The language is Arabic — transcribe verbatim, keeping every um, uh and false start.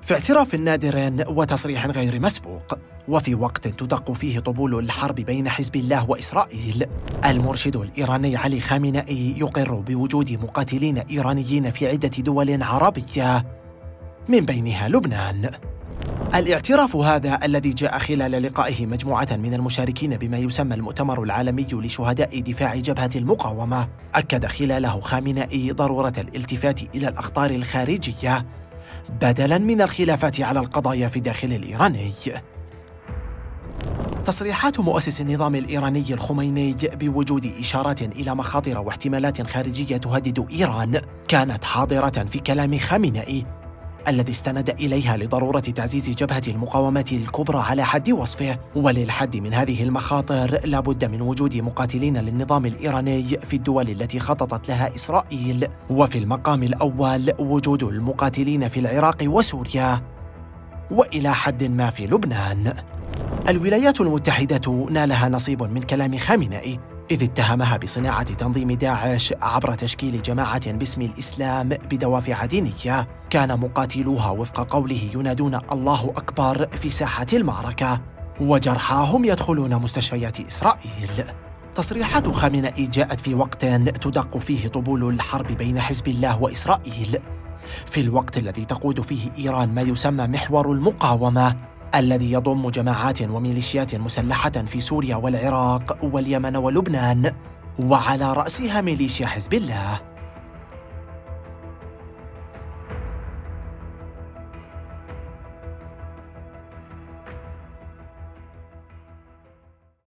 في اعتراف نادر وتصريح غير مسبوق، وفي وقت تدق فيه طبول الحرب بين حزب الله وإسرائيل، المرشد الإيراني علي خامنئي يقر بوجود مقاتلين إيرانيين في عدة دول عربية من بينها لبنان. الاعتراف هذا الذي جاء خلال لقائه مجموعة من المشاركين بما يسمى المؤتمر العالمي لشهداء دفاع جبهة المقاومة، أكد خلاله خامنئي ضرورة الالتفات إلى الأخطار الخارجية بدلاً من الخلافات على القضايا في الداخل الإيراني. تصريحات مؤسس النظام الإيراني الخميني بوجود إشارات إلى مخاطر واحتمالات خارجية تهدد إيران كانت حاضرة في كلام خامنئي الذي استند إليها لضرورة تعزيز جبهة المقاومة الكبرى على حد وصفه. وللحد من هذه المخاطر لا بد من وجود مقاتلين للنظام الإيراني في الدول التي خططت لها إسرائيل، وفي المقام الأول وجود المقاتلين في العراق وسوريا، وإلى حد ما في لبنان. الولايات المتحدة نالها نصيب من كلام خامنئي، إذ اتهمها بصناعة تنظيم داعش عبر تشكيل جماعة باسم الإسلام بدوافع دينية كان مقاتلوها وفق قوله ينادون الله أكبر في ساحة المعركة، وجرحاهم يدخلون مستشفيات إسرائيل. تصريحات خامنئي جاءت في وقت تدق فيه طبول الحرب بين حزب الله وإسرائيل، في الوقت الذي تقود فيه إيران ما يسمى محور المقاومة، الذي يضم جماعات وميليشيات مسلحة في سوريا والعراق واليمن ولبنان، وعلى رأسها ميليشيا حزب الله.